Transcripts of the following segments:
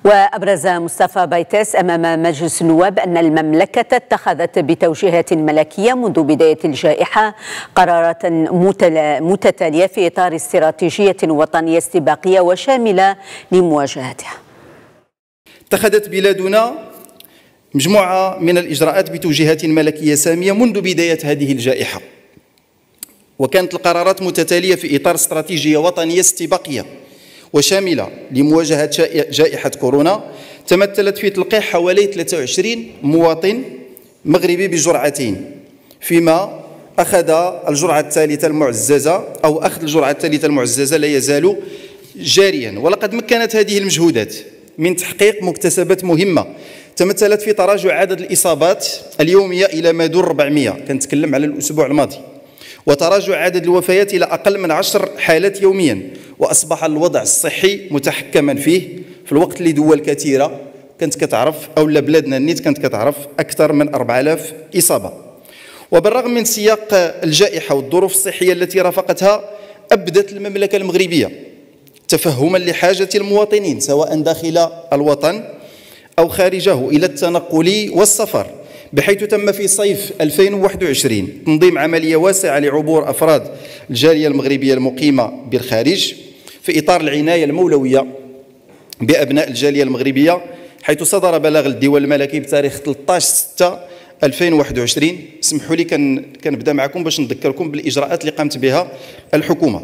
وأبرز مصطفى بيتس أمام مجلس النواب أن المملكة اتخذت بتوجيهات ملكية منذ بداية الجائحة قرارات متتالية في إطار استراتيجية وطنية استباقية وشاملة لمواجهتها. اتخذت بلادنا مجموعة من الإجراءات بتوجيهات ملكية سامية منذ بداية هذه الجائحة، وكانت القرارات متتالية في إطار استراتيجية وطنية استباقية وشاملة لمواجهة جائحة كورونا تمثلت في تلقيح حوالي 23 مواطن مغربي بجرعتين، فيما أخذ الجرعة الثالثة المعززة أو أخذ الجرعة الثالثة المعززة لا يزال جاريا. ولقد مكنت هذه المجهودات من تحقيق مكتسبات مهمة تمثلت في تراجع عدد الإصابات اليومية إلى ما دون 400، كنتكلم على الأسبوع الماضي، وتراجع عدد الوفيات إلى أقل من 10 حالات يوميا، وأصبح الوضع الصحي متحكما فيه في الوقت اللي دول كثيرة كانت كتعرف أو بلادنا النيت كانت كتعرف أكثر من 4000 إصابة. وبالرغم من سياق الجائحة والظروف الصحية التي رافقتها، أبدت المملكة المغربية تفهما لحاجة المواطنين سواء داخل الوطن أو خارجه إلى التنقل والسفر، بحيث تم في صيف 2021 تنظيم عملية واسعة لعبور أفراد الجالية المغربية المقيمة بالخارج في إطار العناية المولوية بأبناء الجالية المغربية، حيث صدر بلاغ الديوان الملكي بتاريخ 13/6/2021. اسمحوا لي كنبدا معكم باش نذكركم بالإجراءات اللي قامت بها الحكومة،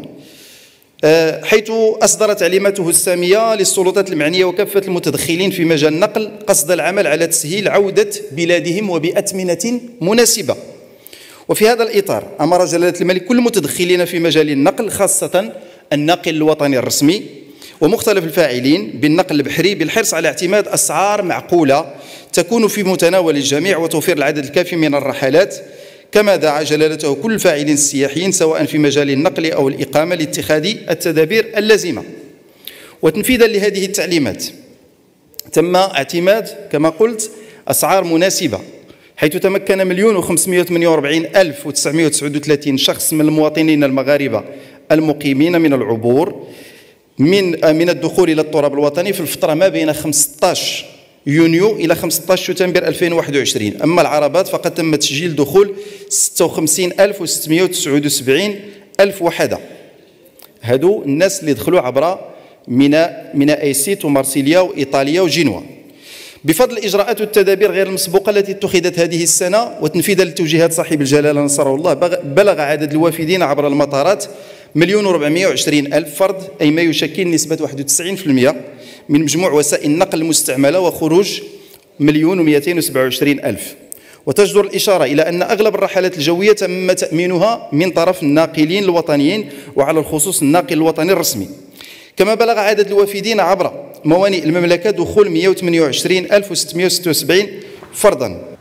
حيث أصدر تعليماته السامية للسلطات المعنية وكافة المتدخلين في مجال النقل قصد العمل على تسهيل عودة بلادهم وبأثمنة مناسبة. وفي هذا الإطار أمر جلالة الملك كل المتدخلين في مجال النقل، خاصة الناقل الوطني الرسمي ومختلف الفاعلين بالنقل البحري، بالحرص على اعتماد أسعار معقولة تكون في متناول الجميع وتوفير العدد الكافي من الرحلات. كما دعا جلالته كل الفاعلين السياحيين سواء في مجال النقل أو الإقامة لاتخاذ التدابير اللازمة. وتنفيذا لهذه التعليمات تم اعتماد كما قلت أسعار مناسبة، حيث تمكن 1,548,939 شخص من المواطنين المغاربة المقيمين من العبور من الدخول إلى التراب الوطني في الفترة ما بين 15 يونيو إلى 15 شتنبر 2021. أما العربات فقد تم تسجيل دخول 56,679 وحدة. هادو الناس اللي دخلوا عبر ميناء أيسيت ومارسيليا وإيطاليا وجنوة. بفضل الإجراءات والتدابير غير المسبوقة التي اتخذت هذه السنة وتنفيذا لتوجيهات صاحب الجلالة نصره الله، بلغ عدد الوافدين عبر المطارات 1,420,000 فرد، أي ما يشكل نسبة 91% من مجموع وسائل النقل المستعملة، وخروج 1,227,000. وتجدر الإشارة إلى أن أغلب الرحلات الجوية تم تأمينها من طرف الناقلين الوطنيين وعلى الخصوص الناقل الوطني الرسمي. كما بلغ عدد الوافدين عبر موانئ المملكة دخول 128,676 فردا.